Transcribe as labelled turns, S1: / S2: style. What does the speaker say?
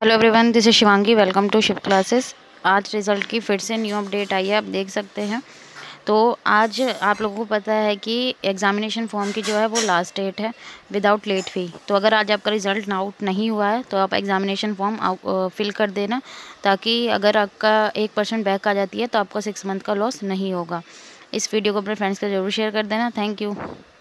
S1: Hello everyone, this is Shivangi. Welcome to shift classes. आज result की फिर से न्यू अपडेट आई है, आप देख सकते हैं। तो आज आप लोगों को पता है कि एग्ज़ामिनेशन फॉर्म की जो है वो लास्ट डेट है विदाउट लेट फ़ी। तो अगर आज आपका रिज़ल्ट आउट नहीं हुआ है तो आप एग्ज़ामिनेशन फॉर्म फिल कर देना, ताकि अगर आपका 1% बैक आ जाती है तो आपको 6 मंथ का लॉस नहीं होगा। इस वीडियो को अपने फ्रेंड्स के ज़रूर शेयर कर देना। Thank you.